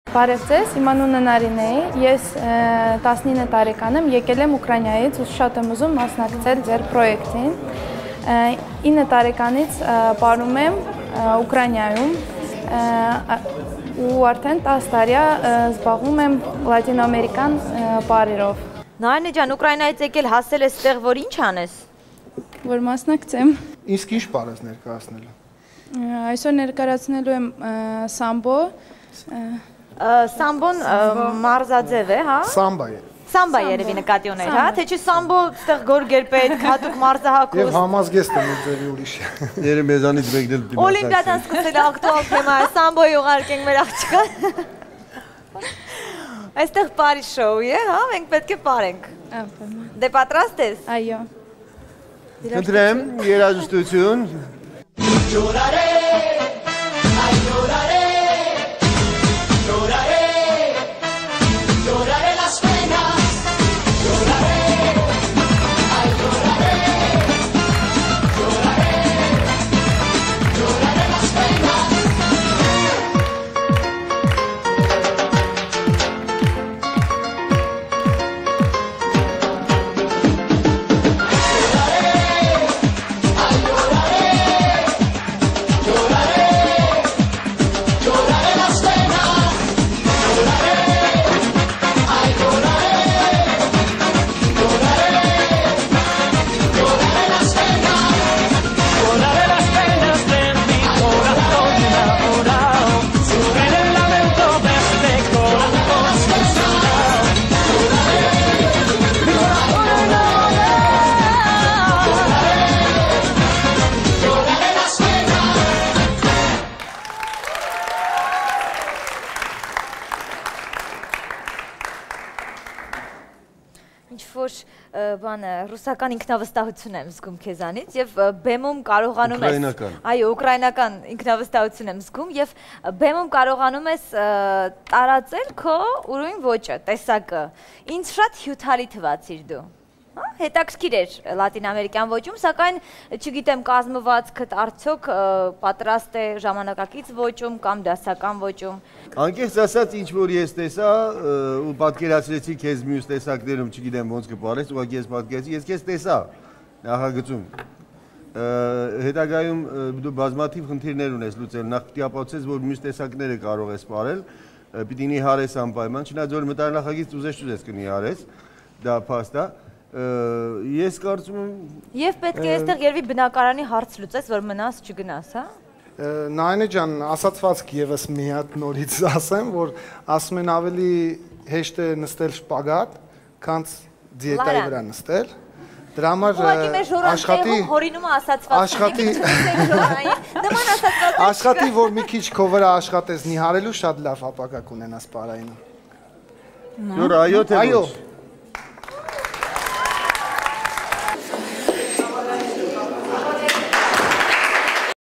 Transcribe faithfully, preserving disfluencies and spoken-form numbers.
Բարև ձեզ, իմ անունը Նարինե է, ես տասնինը տարեկան եմ, եկել եմ Ուկրաինայից ու շատ եմ ուզում մասնակցել ձեր պրոյեկտին։ ինը տարեկանից ապրում եմ Ուկրաինայում ու արդեն տասը տարի զբաղվում եմ լատինոամերիկան պարերով։ Նարինե ջան, Ուկրաինայից եկել հասել ես ստեղ, որ ինչ անես։ Որ մասնակցեմ։ Իսկ ինչ պար ես ներկայացնելու։ Այսօր ներկայացնելու եմ սամբո։ Սամբոն մարզաձև է, հա։ Սամբա է։ Սամբա երևի նկատի ուներ, հա, թե չէ սամբո ստեղ գորգերպետ, հատուկ մարզահակոս։ Եվ համազգեստ եմ ձեր ուրիշ։ Երը մեզանից մեկնել դիմացակ։ Օլիմպիադան սկսել ակտուալ թեմա է, սամբոյի ուղարկենք մեր աղջկան։ Այստեղ պարի շոու է, հա, մենք պետք է պարենք։ Դե պատրաստ ես։ Այո։ Խնդրեմ, երաժշտություն։ Բանը ռուսական ինքնավստահություն եմ զգում քեզանից եւ բեմում կարողանում ես այո ուկրաինական ինքնավստահություն եմ զգում եւ բեմում կարողանում ես տարածել քո ուրույն ոճը, տեսակը։ Ինձ շատ հյութալի թվացիր դու։ Հետաքրքիր էր լատինամերիկյան ոճում, սակայն չգիտեմ կազմվածքդ արդյոք պատրաստ է ժամանակակից ոճում կամ դասական ոճում։ Անկեղծ ասած ինչ որ ես տեսա ու պատկերացրեցի քեզ մյուս տեսակներում, չգիտեմ ոնց կպարես, ուղղակի ես պատկերացի, ես քեզ տեսա նախագծում։ Հետագայում դու բազմաթիվ խնդիրներ ունես լուծել, նախ պիտի ապացուցես, որ մյուս տեսակները կարող ես պարել, պիտի նիհարես անպայման, չնայած որ մտարնախագիծ ուզես չուզես կնիհարես, դա փաստ է։ Ես կարծում եմ Եվ պետք է այստեղ երևի բնակարանի հարց լուծես, որ մնաս չգնաս, հա։ Նարինե ջան, ասացվածք եւս մի հատ նորից ասեմ, որ ասում են ավելի հեշտ է նստել շպագատ, քան դիետայի վրա նստել։ Դրա համար աշխատի հորինումը ասացվածք։ Աշխատի, որ մի քիչ քո վրա աշխատես նիհարելու շատ լավ ապագա կունենաս պարային։ Այո, թե ոչ։